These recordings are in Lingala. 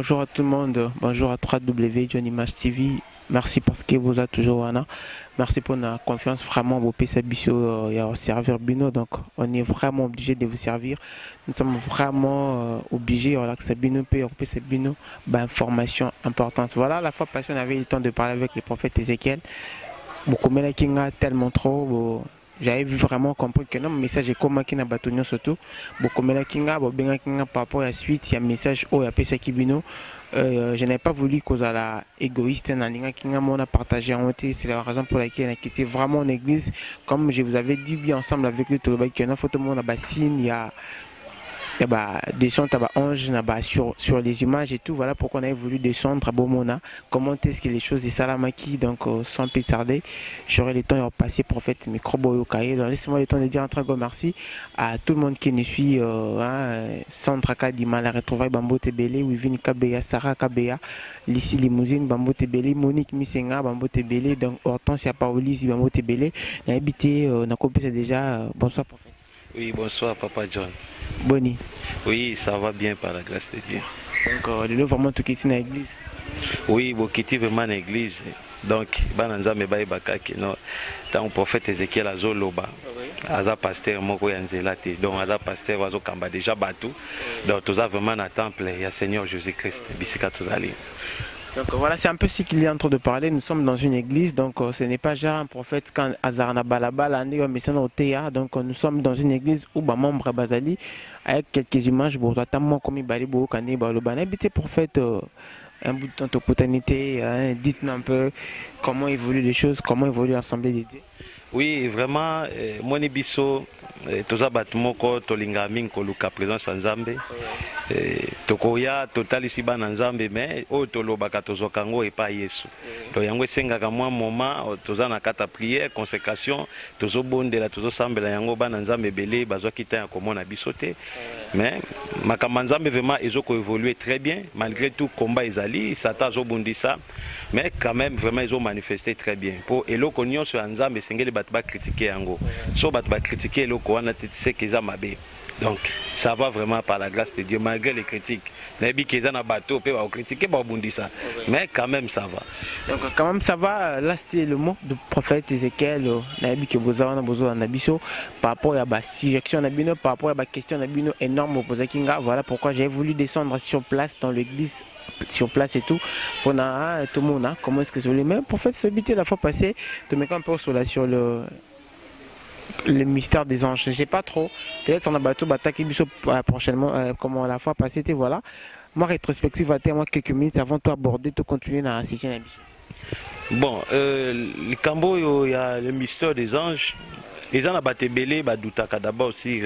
bonjour à tout le monde, bonjour à 3W Johnny Match TV. Merci parce que vous êtes toujours là. Merci pour la confiance. Vraiment, vous pouvez servir Bino. Donc, on est vraiment obligé de vous servir. Nous sommes vraiment obligés. Voilà, que c'est Bino peut Bino. Information importante. Voilà, la fois passée, on avait eu le temps de parler avec le prophète Ézéchiel. Beaucoup de gens tellement trop. J'avais vu vraiment compris que non, le message est comme qui n'a pas tenu surtout. Beaucoup de gens par rapport à la suite, il y a un message où il y a PSA Kibino. Je n'ai pas voulu cause à la égoïste on a partagé en c'est la raison pour laquelle on a quitté vraiment en église. Comme je vous avais dit bien ensemble avec le Tourba, qu'il y a une photo de bassine, il y a descendre sur les images et tout. Voilà pourquoi on avait voulu descendre à Bomona, commenter ce que les choses des Salamaki. Donc sans plus tarder, j'aurai le temps de repasser prophète micro Kaye. Donc laissez-moi le temps de dire un très grand merci à tout le monde qui nous suit. Sandra Kadima, la retrouvaille Bambo Tebele, Wivine Kabeya, Sarah Kabeya, Lissi Limousine, Bambo Tebele, Monique Misenga, Bambo Tebele, donc Hortensia Paolis, Bambo Tebele. On a habité, on a compris déjà. Bonsoir prophète. Oui, bonsoir Papa John. Boni. Oui, ça va bien par la grâce de Dieu. Donc, de vraiment tout quitter dans l'église. Oui, vous quittez vraiment l'église. Donc, bananza me baye bakaki no. Tant le prophète Ézéchiel azoloba. Aza pasteur moko yanzela te. Donc aza pasteur wazo kamba déjà batou. Donc tous vraiment na temple il y a Seigneur Jésus-Christ. Bisika tous allés. Donc voilà, c'est un peu ce qu'il est en train de parler. Nous sommes dans une église, donc ce n'est pas genre un prophète quand Azarna Balabala, donc nous sommes dans une église où membre Bazali avec quelques images, notamment comme Ibalibo, Kane, Balobana, habité prophète. Un bout de temps d'opportunité, dites-nous un peu comment évoluent les choses, comment évolue l'Assemblée des dieux. Oui, vraiment, moi biso toza batumoko tolinga mingi koluka présence nzambe. Tokoya totalisi bana nzambe mais o tolobaka tozokango epa Yesu. To yango esengaka mwa moment toza na kata prière, consécration, tozobondela tozosambela yango bana nzambe belé bazwaki ta ya komona biso te. Mais makambo nzambe vraiment ezoko évoluer très bien malgré tout combat ezali, Satan azobundisa mais quand même vraiment ils ont manifesté très bien. Pour eloko nyonso ya nzambe sengeli bato ba critiquer yango. So bato ba critiquer eloko wana te c'est qu'ils a mabé. Donc ça va vraiment par la grâce de Dieu malgré les critiques. Nabi qu'ils na bateau peut ba critiquer ba bundisa. Mais quand même ça va. Donc quand même ça va. Là c'était le mot du prophète Ézéchiel. Nabi que vous avez besoin d'ambition par rapport à la suggestion nabino, par rapport à la question nabino énorme opposé Kinga. Voilà pourquoi j'ai voulu descendre sur place dans l'église. Sur place et tout, pour tout le monde, comment est-ce que je voulais même pour faire ce la fois passée, te mettre un peu sur le mystère des anges. Je sais pas trop, peut-être on a battu prochainement, comme la fois passée, et voilà. Moi, rétrospective, à moi quelques minutes avant de aborder, de continuer dans la sixième émission. Bon, le Cambo, il y a le mystère des anges. Les gens batebele badoutaka d'abord aussi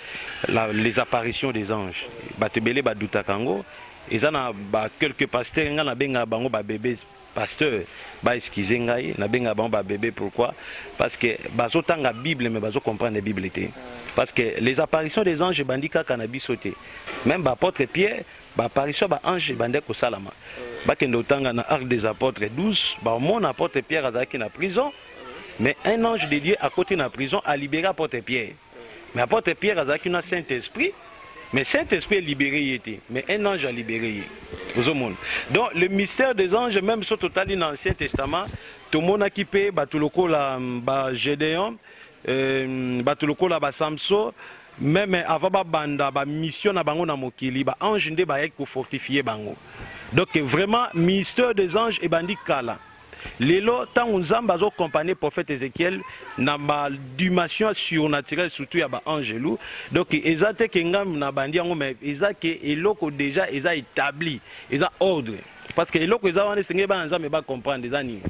les apparitions des anges. Batebele badoutango. Et ça na quelques pasteurs nga na benga bango ba bébé pasteur ba excuser ngai na benga bango ba bébé pourquoi parce que bazo tanga Bible mais bazo comprendre la Bible té parce que les apparitions des anges bandika kanabi sauté même ba apôtre Pierre ba apparition ba ange bandé ko salama ba kendo tanga na arc des apôtres 12 ba mon apôtre Pierre azaki na prison mais un ange de Dieu à côté na prison a libéré apôtre Pierre mais apôtre Pierre azaki na Saint-Esprit. Mais Saint-Esprit est libéré, mais un ange a libéré. Donc le mystère des anges, même sur total dans l'Ancien Testament, tout le monde a kippé, tout le coup la Gédéon, tout le coup la Samson, même avant banda, mission na bango na mokili, ange ndé ba pour fortifier bango. Donc vraiment mystère des anges et bandi kala. Lelo tant nzamba zo accompagner prophète Ézéchiel na ba dimension surnaturelle surtout ya ba angelou donc ezate ke ngam na bandi yango mais ezake eloko déjà eza établi eza ordre parce que eloko eza wana sengé ba nzamba ba comprendre eza ni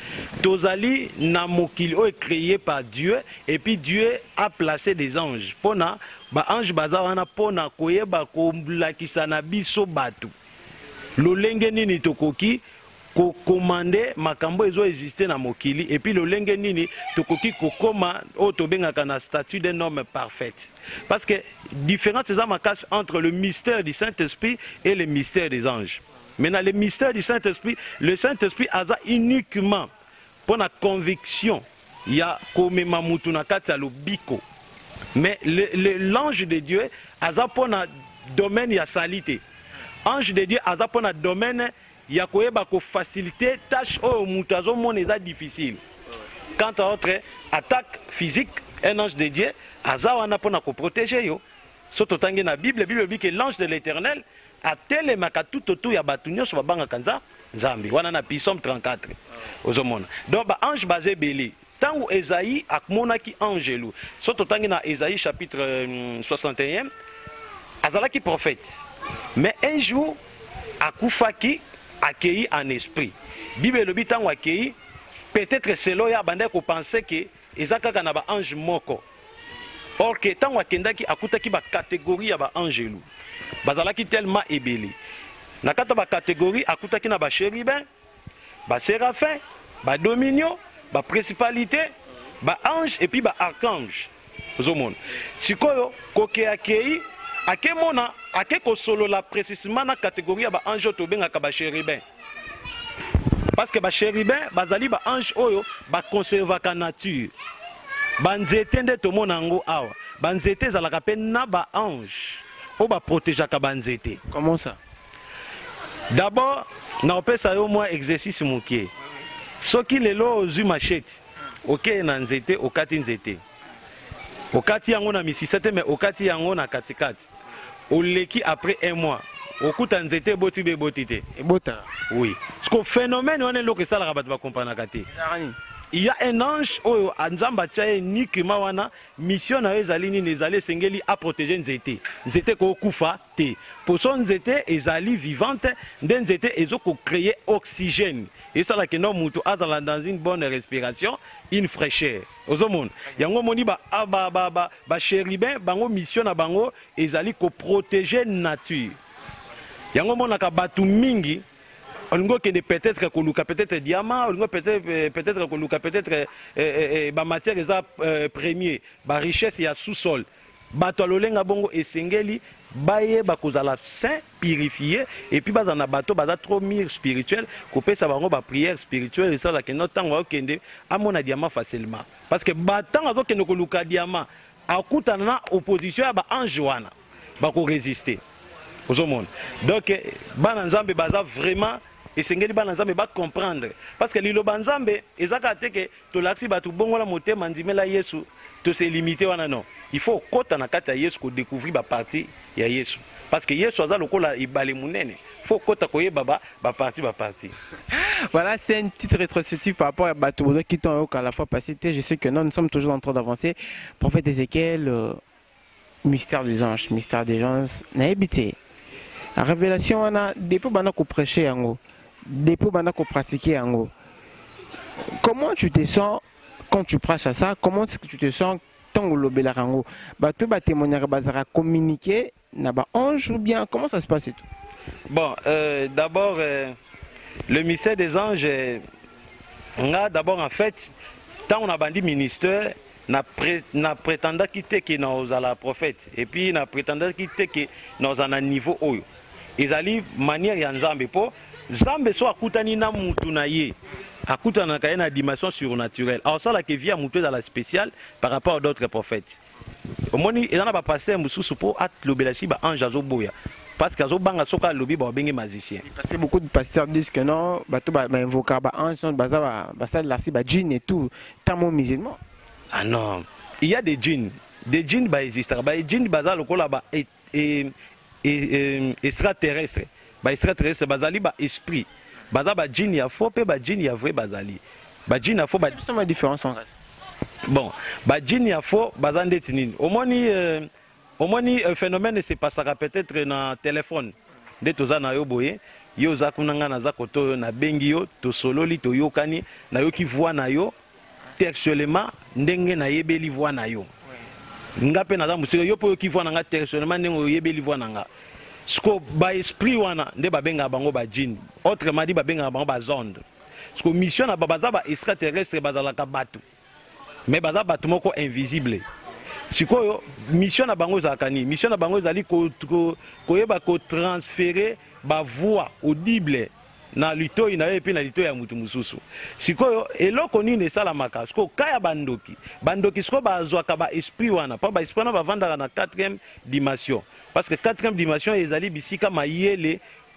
tozali na mokili o créé par Dieu et puis Dieu a placé des anges pona ba ange baza wana pona koyeba ko lakisa na biso batu lolenge nini tokoki ko commander makambo ezo exister na mokili et puis le lenge nini tokoki kokoma o tobengaka na statut d'un homme parfait parce que différence c'est ça ma casse entre le mystère du Saint-Esprit et le mystère des anges. Maintenant le mystère du Saint-Esprit, le Saint-Esprit a uniquement pour la conviction il y a comme mamutu na kati ya lobiko mais l'ange de Dieu a pour na domaine ya salité. ange de Dieu aza pona domaine ya koyeba ko faciliter tâche o mutu azomona eza difficile. Quant à autre attaque physique, un ange de Dieu aza wana pona ko protéger yo. Soto tangi na Bible dit que l'ange de l'Éternel a telemaka tout autour ya batu nyonso babanga kanza Nzambe. Wana na Psaume 34. Ozomona. Donc ba ange basé belé. Tango Esaïe akmonaki angelu. Soto tangi na Esaïe chapitre 61 azalaki prophète. Mais un jour akufaki accueilli en esprit. Bible lobi tango accueilli peut-être selo ya bande ko penser que ezakaka na ba ange moko. Or que tango akendaki akutaki ba catégorie ya ba angelu. Bazalaki tellement ebeli. Na kata ba catégorie akutaki na ba chérubin, ba séraphin, ba dominion, ba principalité, ba ange et puis ba archange. Ozomona. Sikoyo koke accueilli akemona akeko solo la précisément na catégorie ba ange to benga ka ba chérubin. Parce que ba chérubin bazali ba ange oyo ba conserva ka nature. Banzete nde to mona ngo awa. Banzete zalaka pe na ba ange o ba protéger ka banzete. Comment ça? D'abord, na opesa yo moi exercice mokie. Soki lelo ozu machete. OK na nzete okati nzete. Okati yango na misisete mais okati yango na katikati. Oleki après un mois. Okuta nzete boti be botite. Ebota. Oui. Parce que phénomène on est lo que ça la ba comprendre kate. Il y a un ange oyo anzamba tchaye uniquement wana mission na ezali ni ezali sengeli a protéger nzete. Nzete ko kufa te. Pour son nzete ezali vivante, nzete ezoko créer oxygène. Et ça la que non mutu azala dans une bonne respiration, une fraîcheur. Ozomon. Yango moni ba chérubin bango mission na bango ezali ko protéger nature. Yango mona ka batu mingi on peut-être koluka peut-être diamant, on peut-être koluka peut-être ba matière eza premier, ba richesse ya sous-sol. Bato lolenga bongo esengeli baye bakozala saint purifié et puis bazana bato baza trop mir spirituel ko pesa bango ba prière spirituelle et ça la que notre temps wa kende amona diamant facilement parce que batang azokende koluka diamant akutana na opposition ya ba ange wana ba ko résister aux monde. Donc bana nzambe baza vraiment et sengeli bana nzambe ba comprendre parce que lilo banzambe ezaka teke to laxi batu bongo la motema ndimela Yesu to se limiter wana non. Il faut kota na kata Yesu ko découvrir ba partie ya Yesu parce que Yesu aza lokola ibale munene. Faut kota koyeba ba partie. Voilà, c'est une petite rétrospective par rapport à Batoubozo qui t'ont à la fois passé. Je sais que nous sommes toujours en train d'avancer. Prophète Ézéchiel, mystère des anges, n'a habité. La révélation, on a des peu qu'on prêcher en des peu qu'on pratiquer en gros. Comment tu te sens quand tu prêches à ça? Comment est-ce que tu te sens tant que l'obé la rango? Tu vas témoigner, communiquer, n'a pas ange ou bien comment ça se passe et tout? Bon, d'abord, le mystère des anges, on a d'abord en fait, tant on a bandi ministère, na prétendant quitter que nous allons prophète et puis na prétendant quitter que nous allons niveau oyo. Ils allaient manière ya nzambe po nzambe so akutani na mutu na ye akutana ka na dimension surnaturelle. Alors ça là que vient mutu dans la spéciale par rapport à d'autres prophètes. Au moni et na ba passer mususu po at lobelasi ba ange azoboya. Parce que banga soka lobi ba bengi magicien. Parce que beaucoup de pasteurs disent que non, bato ba invoquer ba ange, ba ça la ba djinn et tout, tamo musulman. Ah non, il y a des djinns ba existent. Ba djinn baza lokola ba extraterrestre. Ba extraterrestre bazali ba esprit. Baza ba djinn ya faux pe ba djinn ya vrai bazali. Ba djinn ya faux ba c'est ma différence en reste. Bon, ba djinn ya faux baza ndeti nini. Au moni phénomène se passera peut-être na téléphone. Nde toza na yo boye, yo za kunanga na za koto na bengi yo to sololi to yokani na yo ki voix na yo textuellement ndenge na yebeli voix na yo. Nga pe na za musika yo po ki voix na nga textuellement ndenge yebeli voix na nga. Sko ba esprit wana nde ba benga bango ba djinn. Autrement dit ba benga bango ba zonde. Sko mission na baza ba extraterrestre bazala ka batu. Mais baza batu moko invisible. Sikoyo mission na bango zakani, mission na bango zali koyeba ko transférer ba voix audible na litoi na epi na litoi ya mutu mususu. Sikoyo eloko nini sala maka, siko kaya bandoki siko bazwaka ba esprit wana, pa ba esprit na bavandaka na 4e dimension. Parce que 4e dimension ezali bisika mayele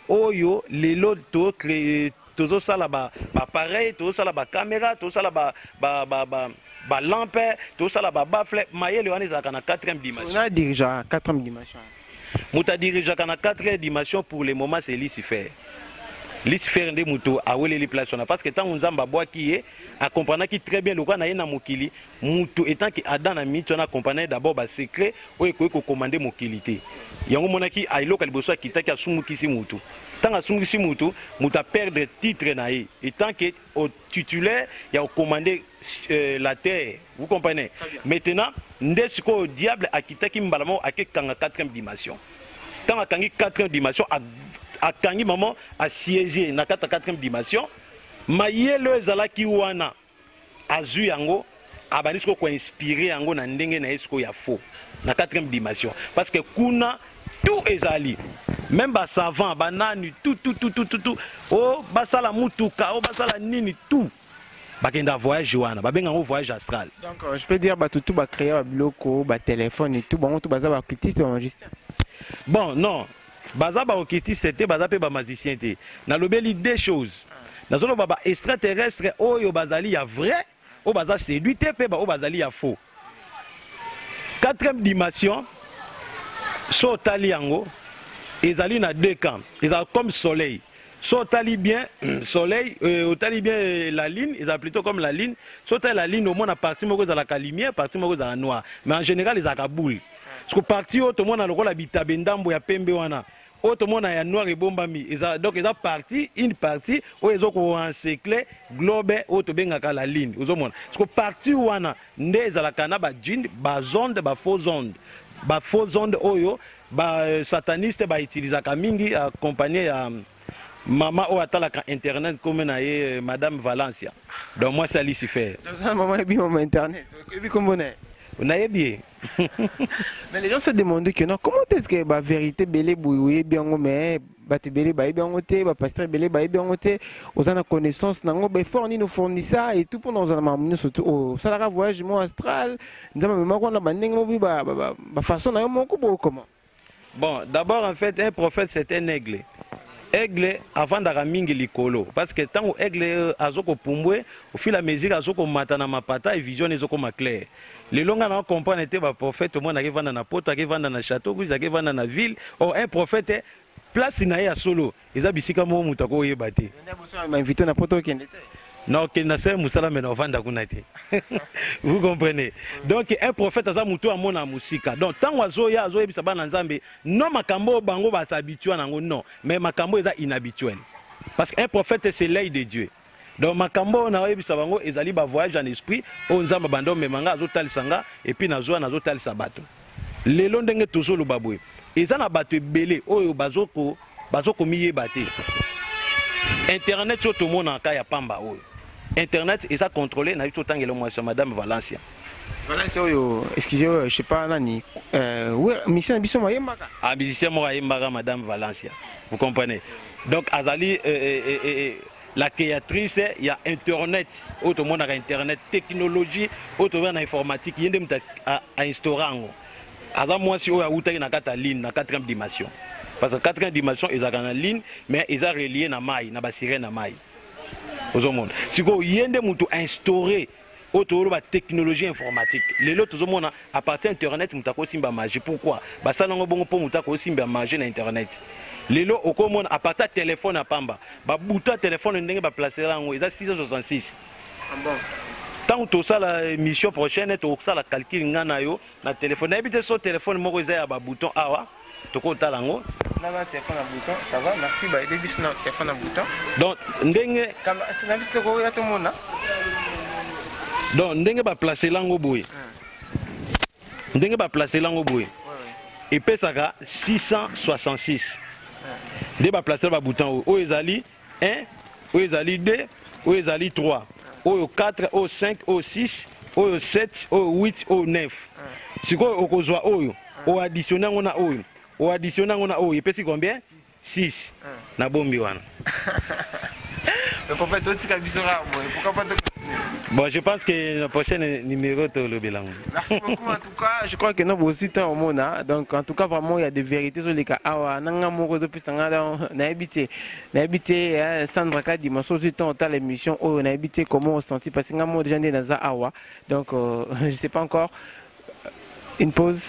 oyo lelo to créer tozo sala ba appareil tozo sala ba caméra tozo sala ba lampe tozo sala ba baffle mayele wana ezalaka na 4e dimension. On a dirigé à 4e dimension. Muta dirigé na 4e dimension pour le moment c'est Lucifer. Lucifer nde muto awele li place parce que tant nzamba boaki ye a comprendre qui très bien le roi na ye na mokili muto étant que Adam na mito na comprendre d'abord ba secret o ko commander mokilité. Yango monaki ailoka liboso akitaki asumukisi mutu. Tant asumukisi mutu muta perdre titre na ye étant que au titulaire il y a commandé la terre. Vous comprenez? Maintenant ndesiko diable akitaki mbalamo akekanga 4e dimension. Tant akangi 4e dimension a kangi maman a siégé na 4e dimension mayelo ezalaki wana azu yango abanisiko ko inspirer yango na ndenge na esiko ya faux na 4e dimension parce que kuna tout ezali même ba savant banani tout oh basala mutuka oh basala nini tout bakenda voyage wana babenga ngo voyage astral. Donc je peux dire tout ba créer ba biloko ba téléphone et tout bon tout baza ba artiste ou magicien. Bon non baza ba okiti c'était baza pe ba magicien te na lobeli deux choses na zolo baba extraterrestre oyo bazali ya vrai o baza séduit te pe ba o bazali ya faux. 4e dimension so tali yango ezali na deux camps ezali comme soleil so tali bien soleil otali bien la lune ezali plutôt comme la lune so tali la lune au moins na partie moko ezala ka lumière partie moko ezala noir mais en général ezala ka boule parce que partie o to mona lokola bitabe ndambo ya pembe wana autre monde a noir et bombami donc ils ont parti une partie où ils ont encerclé globe autre bengaka la ligne aux monde parce que partie wana nde za la kana ba djinn ba zone ba faux onde oyo ba sataniste ba utiliser ka mingi accompagné ya mama o atalaka internet comme na ye madame Valencia donc moi c'est Lucifer maman et bien internet et puis comment on a bien. Mais les gens se demandent que non, comment est-ce que la vérité belé bouillé bien mais bate belé baï bien oté ba pasteur belé baï bien oté aux ana connaissance nango ba fournir nous fournir ça et tout pour nous en amener surtout au salara voyage mon astral ndama même ko na bandenge mo ba façon na yo moko comment. Bon, d'abord en fait un prophète c'est un aigle. Aigle avant d'aramingi likolo parce que tant que aigle azoko pumbwe au fil à mesure azoko matana mapata et vision ezoko ma clair. Les longs à comprendre était un prophète, au moins qui vend dans la porte, qui vend dans le château, qui vend dans la ville. Or, un prophète, place à solo. Ils ont dit que moi, je suis battu. Non, qui n'a pas moussala mais on vend vous comprenez. Donc un prophète a muto a mon musique. Donc tant oiseau ya oiseau bisa bana nzambe, non makambo bango ba s'habituer nango non, mais makambo est inhabituel. Parce qu'un prophète c'est l'œil de Dieu. Donc makambo na oyebisa bango ezali ba voyage en esprit o nzamba bando memanga azotalisa et puis nazo nazotalisa bato lelo ndenge tozolo babwe eza na bato ebele oyo bazoko miyeba te internet so to mona ka ya pamba oyo internet eza contrôlé na bito tangelo moi madame Valencia oyo excusez je sais pas nani ouais mission biso moyembaka ah musicien mo yembaka madame Valencia vous comprenez donc azali la créatrice, il y a Internet, autre monde a Internet, technologie, autre monde a informatique, il y a des instaurants. Alors moi, si on a une ligne, na 4e dimension. Parce que 4e dimension, ils ont une ligne, mais ils ont relié na maille, na basiré na maille. Au monde. Si on y a des gens instauré, autre monde technologie informatique. Les autres monde à partir d'Internet, ils ont aussi magie. Pourquoi? Parce que ça n'a pas bon pour aussi magie na Internet. Lelo okomona à partir téléphone à pamba ba bouton téléphone ndenge ba placer lango eza 666 ah bon tant to ça la émission prochaine to ça la calcul ngana yo na téléphone habite so téléphone moko eza ya ba bouton awa to ko talango na ba téléphone à bouton ça va merci ba aider bis na téléphone à bouton donc ndenge kama na bito ko ya to mona donc ndenge ba placer lango boye ndenge ba placer lango boye et pesaka 666 de ba placer ba bouton o ezali 1 o ezali 2 o ezali 3 o 4 o 5 o 6 o 7 o 8 o 9 siko okozwa oyo o additionner ngona oyo o additionner ngona oyo epesi combien 6 na bombi wana le prophète otika bisora pourquoi pas Bon, je pense que le prochain numéro, tu le bilan. Merci beaucoup en tout cas. Je crois que nous aussi temps au monde. Donc en tout cas vraiment il y a des vérités sur les cas. Ah nanga moko depuis sanga na habité. Na habité Sandra Kadi maso aussi temps ta l'émission oh na habité comment on sentit parce que ngamo déjà né dans ça awa. Donc je sais pas encore. Une pause.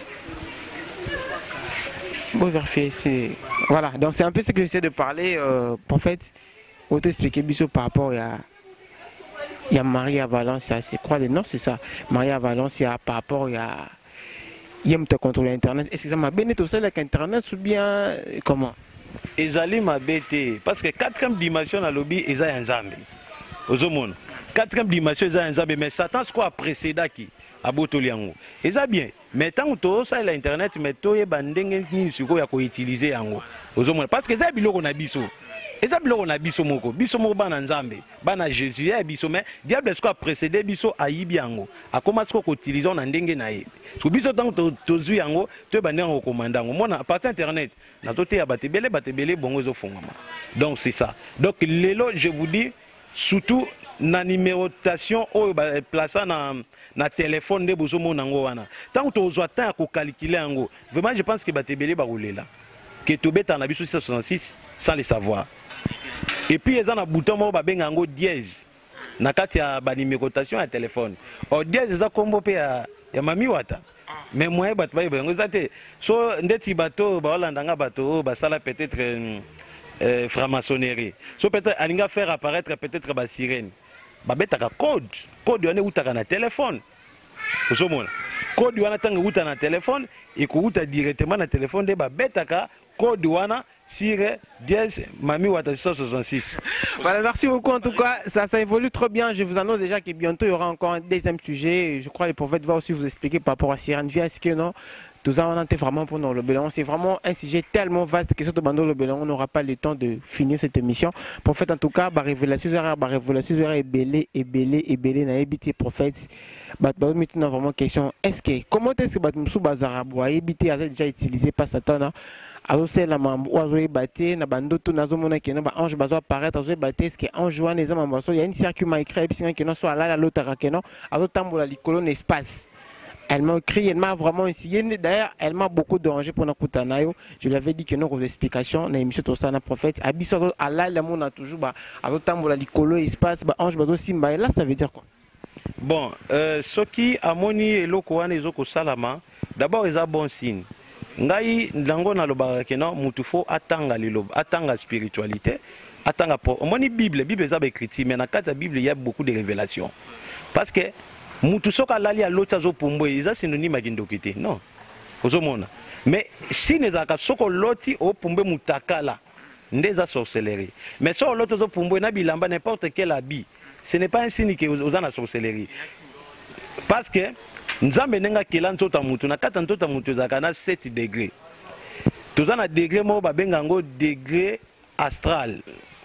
Bon vérifier c'est voilà. Donc c'est un peu ce que j'essaie de parler en fait pour t'expliquer bisous par rapport à il y a Maria Valencia, c'est quoi le nom, c'est ça. Maria Valencia par rapport à Yem te contrôler Internet. Est-ce que ça m'a bien été aussi avec Internet ou bien comment? Ezali m'a bêté parce que quatrième dimension dans le lobby, ils ont un zambi. Aux hommes, quatrième dimension, ils ont un zambi. Mais Satan, ce qu'on a précédé qui a botoliango. Ils ont bien. Mais tant que tu as l'internet, mais tu as bandenge ni suko ya ko utiliser yango. Aux hommes, parce que ça biloko na biso. Et ça biloko na biso moko bana nzambe bana Jésus ya biso mais diable est-ce qu'on a précédé biso ayibi yango a commencé ko utiliser na ndenge na ye so biso tant to zu yango to bandenge ko commandango mona partir internet na toté ya batebele bongo zo fongama donc c'est ça donc lelo je vous dis surtout na numérotation o ba placer na téléphone de bozo mona ngo wana tant to zo temps ko calculer yango vraiment je pense que batebele ba rouler que to beta na biso 666 sans le savoir. Et puis ils ont un bouton mo ba benga ngo dièse na kati ya ba numérotation ya téléphone. O dièse za kombo pe ya mami wata. Mais moi bat ba bengo zate so ndeti bato ba holanda nga bato ba sala peut-être franc-maçonnerie. So peut-être alinga faire apparaître peut-être ba sirène. Ba betaka code wana utaka na téléphone. Vous mona. Code wana tanga uta na téléphone et ko uta directement na téléphone de ba betaka code wana sur 10 Mami Wata 66. Voilà, merci beaucoup en tout cas, ça évolue trop bien. Je vous annonce déjà que bientôt il y aura encore un deuxième sujet. Je crois que les prophètes vont aussi vous expliquer par rapport à Sirène Vie, est-ce que non tout ça on était vraiment pour nous le Bélon. C'est vraiment un sujet tellement vaste que surtout dans le Bélon, on n'aura pas le temps de finir cette émission. Prophète en tout cas, révélation est belé, n'a évité prophète. Maintenant vraiment question, est-ce que comment est-ce que Batmoussou Bazarabo a évité à déjà utilisé par Satan? Alors c'est la mambo oiseau batté na bando tout nazo mona que ba ange bazo apparaître oiseau batté ce que ange wana les mambo il y a une circuit m'a écrit puis que non soit là l'autre que non alors tambola likolo n'espace elle m'a écrit elle m'a vraiment essayé d'ailleurs elle m'a beaucoup dérangé pour nakutanayo je lui avais dit que non aux explications na émission tout ça na prophète abiso Allah le monde a toujours ba alors tambola likolo espace ba ange bazo simba et là ça veut dire quoi? Bon ce qui amoni eloko wana ezoko salama d'abord ils a bon signe. Ngai ndango na lobaka kena mutu fo atanga liloba atanga spiritualité atanga po moni bible za ba écrit mais na kata bible il y a beaucoup de révélations parce que mutu soka lali a lota zo pombo eza synonyme akindokité non ozomona mais si nezaka soko loti o pombe mutakala ndeza sorcellerie mais so loti zo pombo na bilamba n'importe quel habit ce n'est pas un signe que aux na sorcellerie parce que Nzambe nenga kela nzota mutu na kata nzota mutu zaka na 7 degrés. Toza na degré mo ba benga ngo degré astral.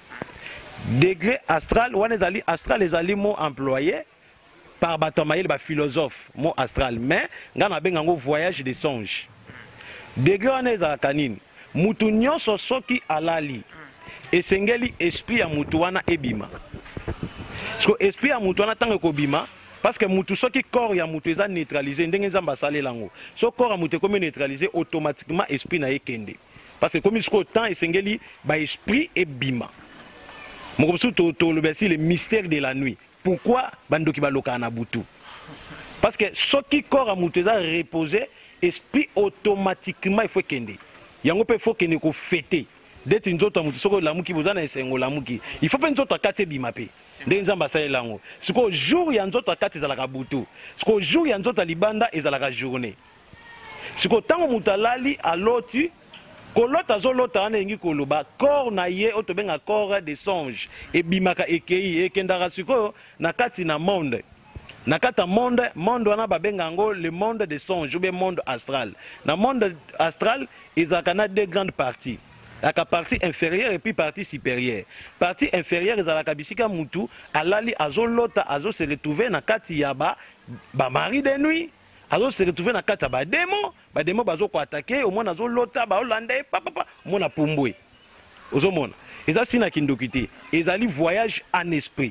Degré astral wana ezali astral ezali mo employé par batomayel ba philosophe mo astral mais nga na benga ngo voyage des songes. Degré wana ezaka nini? Mutu nyonso soki alali esengeli esprit ya mutu wana ebima. Parce que esprit ya mutu wana tango kobima parce que mutu soki corps ya mutu eza neutralisé ndenge nzamba salé lango so corps ya mutu comme neutralisé automatiquement esprit na ekende parce que comme ce temps esengeli ba esprit ebima moko biso to lobesi le mystère de la nuit pourquoi bandoki baloka na butu parce que soki corps ya mutu eza reposé esprit automatiquement il faut kende yango pe faut kende ko fêter d'être nzoto mutu soko lamuki bozana esengo lamuki il faut pe nzoto akate bima pe ndenge nzamba asayelango siko jour ya nzoto akati ezalaka butu siko jour ya nzoto libanda ezalaka journée siko ntango moto alali aloti kolota azolota wana elingi koloba corps na ye oyo tobenga corps de songe ebimaka ekei ekendaka sikoyo na kati na monde na kati ya monde wana babenga yango le monde de songe ou bien monde astral na monde astral ezalaka na deux grandes parties la partie inférieure et puis partie supérieure. Partie inférieure ezalaka bisika mutu alali azolota azo se retrouver na kati ya ba mari de nuit azo se retrouver na kati ya ba démon bazo ko attaquer au mona azolota ba olanda papa mona pumbwe ozomona eza sina kindokité ezali voyage en esprit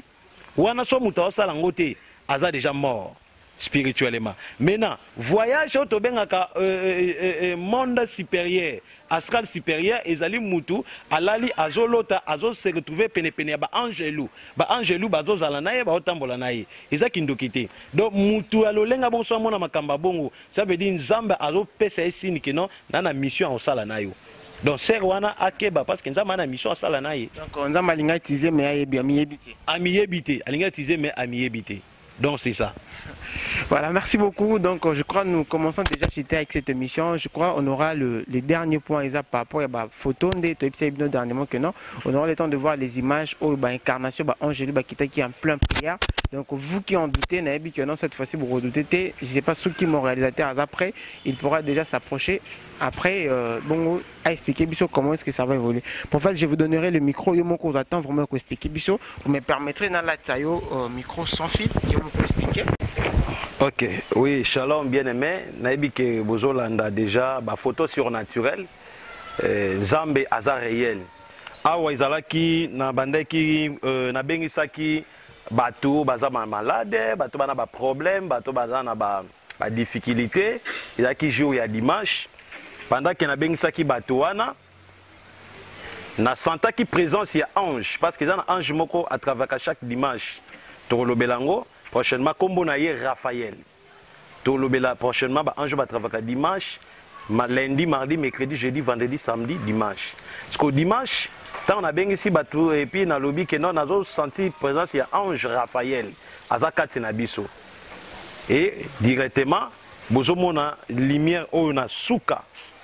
wana so muta osala ngo te aza déjà mort spirituellement. Maintenant voyage au tobengaka monde supérieur astral supérieur ezali mutu alali azolota azo se retrouver pene pene ba angelou bazo zala naye ba otambola naye eza kindoki te. Donc mutu alolenga bonso mona makamba bongo ça veut dire nzamba azo pesa esini que non na mission osala nayo. Donc ser wana akeba parce que nzamba na mission osala naye. Donc nzamba alinga utiliser mais ayebi amiyebite alinga utiliser mais amiyebite. Donc c'est ça. Voilà, merci beaucoup. Donc je crois que nous commençons déjà avec cette émission. Je crois qu'on aura les derniers points par rapport à la photo dernièrement que non. On aura le temps de voir les images ou l'incarnation Angélie qui est en plein prière. Donc vous qui en doutez, que non, cette fois-ci vous redoutez, je ne sais pas ceux qui m'ont réalisé après, il pourra déjà s'approcher. Après, bon, à expliquer comment est-ce que ça va évoluer. Pour fait, je vous donnerai le micro. Yo moko attend vraiment que expliquer biso. Vous me permettrez dans la taille micro sans fil. Yo moko expliquer. Ok, oui, shalom bien-aimé. Naibi que bozolanda déjà ba photo surnaturelle. Zambe aza réel. Awa izalaki na bandeki na bengisaki bato baza malade, bato bana ba problème, bato baza na ba difficulté. Izaki jour ya dimanche. Pendant que na bengisaki bato wana na sentaki présence ya ange parce que za ange moko à travers chaque dimanche tolobelango prochainement kombo na ye Raphaël tolobela prochainement ba ange ba travers dimanche lundi mardi mercredi jeudi vendredi samedi dimanche parce que dimanche tant na bengisi bato et puis na lobi que non nazo senti présence ya ange Raphaël azakati na biso et directement bozomona lumière oyo na suka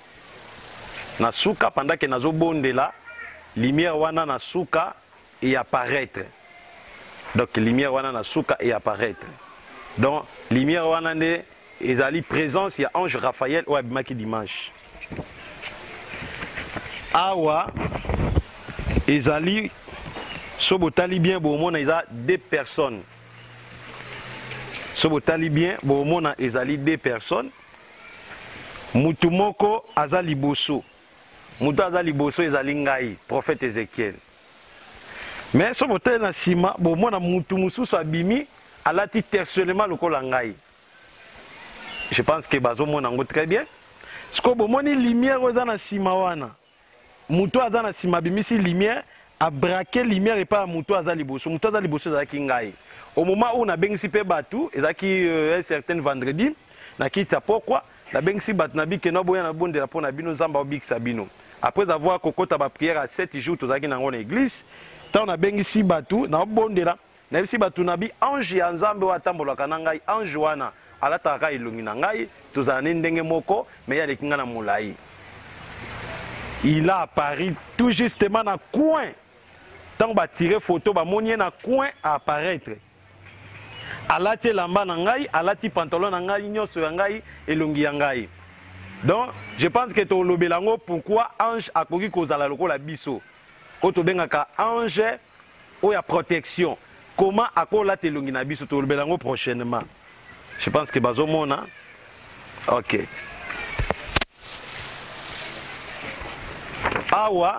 pendant que nazo bonde là lumière wana na suka et apparaître. Donc lumière wana na suka et apparaître. Donc lumière wana ne ezali présence ya ange Raphaël ou abimaki dimanche. Awa ezali sobotali bien bomona eza deux personnes. Sobotali bien bomona ezali deux personnes. Mutu moko aza liboso. Mutu aza liboso ezali ngai prophète Ézéchiel. Mais ce motel na sima bomona mutu mususu abimi alati tercellement lokola ngai. Je pense que bazo mona ngo très bien. Sko bomoni lumière oza na sima wana. Mutu aza na sima bimisi lumière a braqué lumière et pas mutu aza liboso. Mutu aza liboso ezaki ngai. Au moment où na bengisi pe batu ezaki un certain vendredi na kita pourquoi la bengisi bat na bi ke no boya na bonde la pona bino zamba obikisa bino. Après avoir kokota ba prière à 7 jours tozaki nango na église, tant na bengisi batu na bondela, na bisi batu na bi ange ya nzambe wa tambola kanangai ange wana alataka ilungi na ngai tozana ndenge moko mais ya lekinga na mulai. Il a apparu tout justement na coin. Tant ba tirer photo ba monie na coin à apparaître. Alati lamba na ngai, alati pantalon na ngai nyoso ya ngai elongi ya ngai. Donc, je pense que tu as pourquoi ange a koki kozala lokola biso. Oto bengaka ange ou ya protection. Comment akola te longi na biso to lobelango prochainement. Je pense que bazo mona. OK. Awa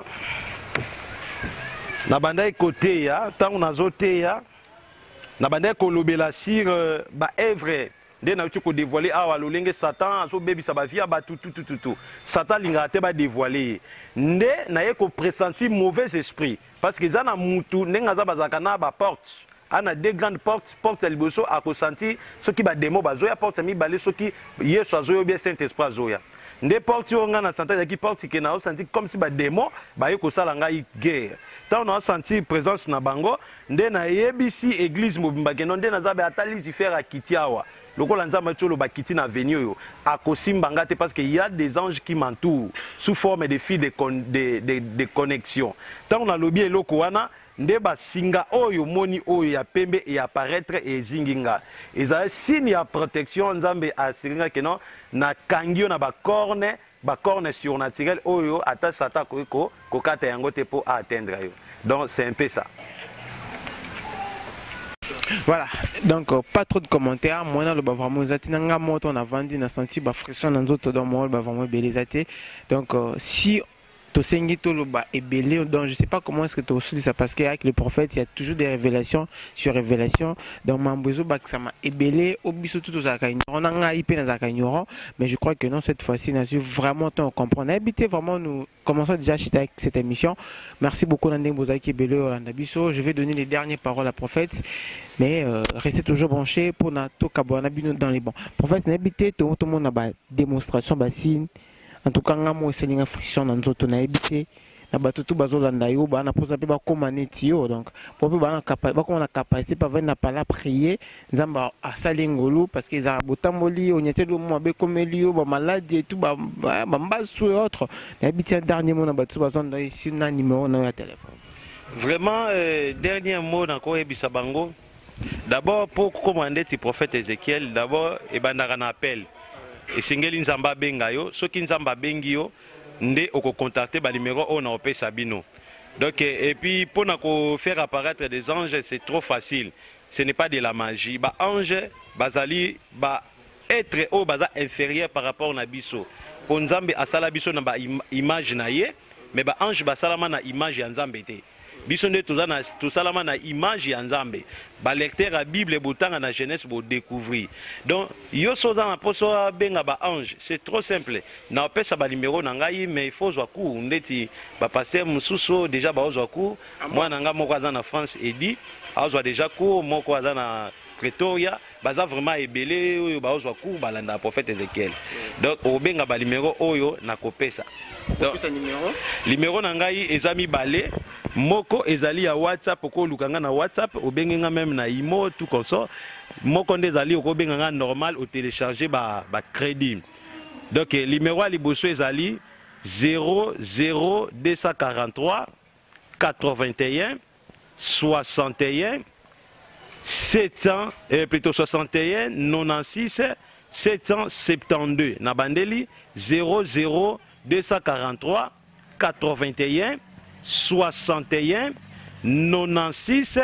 na bandai côté ya, tango nazote ya. Na bandai ko lobela sur ba œuvre. Dès que tu peux dévoiler awa lolenge Satan azo bebi sa ba via ba tout. Satan linga te ba dévoiler. Ndé na ye ko pressentir mauvais esprit parce que zana mutu nenga za bazaka na ba porte. Ana deux grandes portes, porte ya liboso a ko sentir ce qui ba démon bazoya porte mi balé ce qui Yesu azoyo bien Saint-Esprit azoya. Ndé porte yo nga na Satan ya ki porte ke na o sentir comme si ba démon ba ye ko sala ngai guerre. Tant on a senti présence na bango ndé na yebisi église mobimba ke non ndé na za ba atali zifera a kitiawa. Lokola nzamba tolo bakiti na avenue yo akosimba ngate parce qu'il y a des anges qui m'entourent sous forme de fils de connexion. Tant on a lobby eloko wana nde ba singa oyo moni oyo ya pembe et apparaître et zinginga. Eza signe ya protection nzambe asiringa que non na kangio na ba corne surnaturel oyo ata sata ko kata yango te pour atteindre yo. Donc c'est un peu ça. Voilà, donc pas trop de commentaires. Moi, le vraiment zatinanga moto on a vendu, on a senti ba frisson dans d'autres dans moi, vraiment belezate. Donc si Tosengi Toloba et Belé, donc je sais pas comment est-ce que tu as aussi ça, parce qu'avec le prophète, il y a toujours des révélations sur révélations. Donc, Mambozo Baksama et Belé, Obiso tout aux on a IP dans ignorant, mais je crois que non, cette fois-ci, on a su vraiment on comprend. Habité vraiment, nous commençons déjà avec cette émission. Merci beaucoup, Nandeng Bozaki Belé, Olandabiso. Je vais donner les dernières paroles à prophète, mais restez toujours branchés pour Nato Kabouanabino dans les bons. Prophète, n'habitez tout le monde a démonstration, bassine. En tout cas, moi, c'est une friction dans notre habité. Na batutu bazolanda yo bana posa pe ba komaneti yo donc pour pe bana capacité pas venir pas la prier nzamba asali ngolu parce que za botamboli onyetelo mo be komeli yo ba maladie et tout ba mbasu et autres habité un dernier mot na batutu bazonda ici na numéro na téléphone. Vraiment dernier mot na ko ebisa bango. D'abord pour commander le prophète Ézéchiel d'abord e bandaka na appel et singeli nzamba benga yo soki nzamba bengi yo ndé au contacter ba numéro on a opé Sabino. Donc et puis pour faire apparaître des anges c'est trop facile. Ce n'est pas de la magie. Ba ange bazali ba être au baza inférieur par rapport na biso. Pour nzambe asala biso na ba image na ye mais ba ange ba salama na image ya nzambe te. Biso nde to salama na image ya nzambe. Ba lecteur a Bible botanga na Genèse bo découvrir. Donc yo soza na poso benga ba ange, c'est trop simple. Na pesa ba numéro na ngai mais il faut zwa ku ndeti ba passer mususo déjà ba zwa ku. Moi na nga moko aza na France et dit azwa déjà ku moko aza na Pretoria, baza vraiment ebelé oyo ba zwa ku balanda prophète Ézéchiel. Donc o benga ba numéro oyo na kopesa. Donc numéro na ngai ezami balé moko ezali ya WhatsApp ko lukanga na WhatsApp obengenga même na imo tout comme ça moko ndezali ko benganga normal au télécharger ba crédit. Donc numéro à liboso ezali 00243 81 61 700 plutôt 61 96 772 na bandeli 00243 81 61 96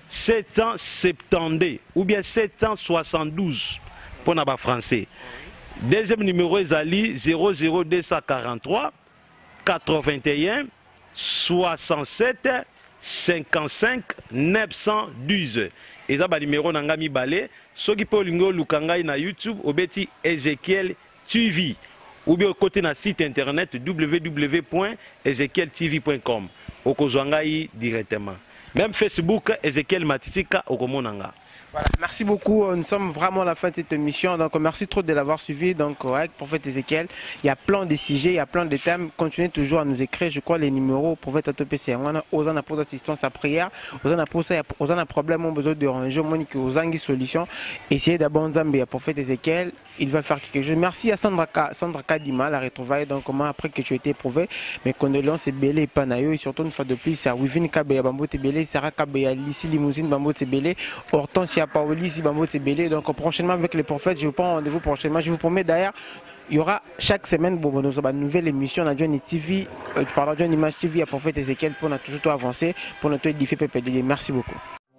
772 ou bien 772 pour les français. Deuxième numéro est Ali 00243 81 67 55 912. Et ça, le numéro nangami balé. Ceux qui peuvent lukanga na YouTube, obeti Ézéchiel TV. Ou bien au côté de site internet www.ezekieltv.com. Au Kozwangai directement. Même Facebook, Ezekiel Matisika au Komonanga. Voilà, merci beaucoup. Nous sommes vraiment à la fin de cette émission. Donc, merci trop de l'avoir suivi. Donc, avec Prophète Ézéchiel, il y a plein de sujets, il y a plein de thèmes. Continuez toujours à nous écrire. Je crois les numéros. Prophète ATPC. On a aux assistance à prière. Aux un problème, on a besoin de ranger. Monique aux anguilles solutions. Essayez d'abord Zambie à Prophète Ézéchiel. Il va faire quelque chose. Merci à Sandra Kadima, la retrouvaille. Donc, comment après que tu as été éprouvé. Mes condoléances, c'est Belé et Panayo. Et surtout, une fois de plus, c'est à Wivine Kabeya Bambo Tebele, Sarah Kabeya, Lissi Limousine Bambo Tebele, Hortensia Paoli, si Bambo Tebele. Donc, prochainement avec les prophètes, je vous prends rendez-vous prochainement. Je vous promets d'ailleurs, il y aura chaque semaine une nouvelle émission dans Johnny TV, par Johnny Image TV à Prophète Ézéchiel pour nous toujours tout avancer, pour nous tout édifier PPD. Merci beaucoup.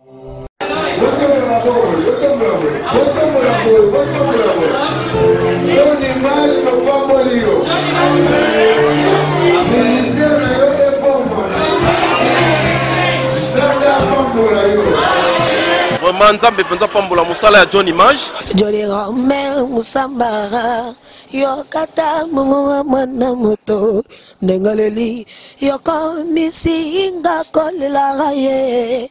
Vraiment nzambe penza pambola musala ya John Image. Joli Romain Musambara yokata mungu mwana moto nengaleli yoko misi inga kolela raye.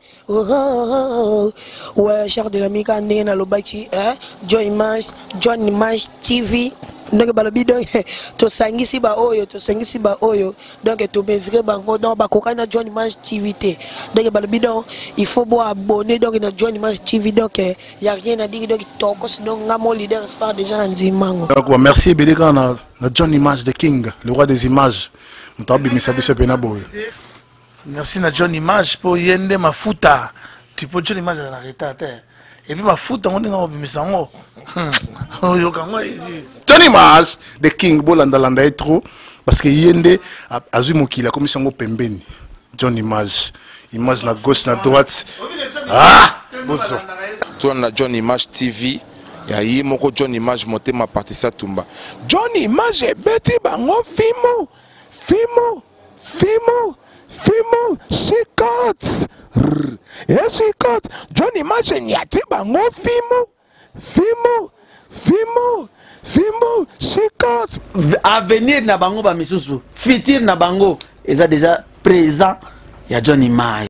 Ouais, cher de l'ami Kandé na lobaki John Image TV. Donc balobido to sangisi ba oyo donc to mesure bango donc ba kokana John Image TV té donc balobido il faut boire abonner donc na John Image TV donc il y a rien à dire donc toko sinon ngamo leader sport déjà en dimango. Donc merci Belika na John Image the King, le roi des images. Mutabi misabiso pena boy. Merci na John Image pour yende mafuta. Tu peux John Image na retata. Et puis mafuta on est na bimisango. John Image the King bolandalanda trop parce que yende azumokila comme sango pembeni. John Image na gauche na droite. Ah bozo. Toi na John Image TV ya yi moko John Image monté ma partie ça tumba. John Image beti bango fimo Fimo, Fimo, Shikot. Et Shikot, Johnny Image Nyati Bango, Fimo, Fimo, Fimo, Fimo, Shikot. Avenir na Bango Bamisusu, futur na Bango, et ça déjà présent, il y a Johnny Image.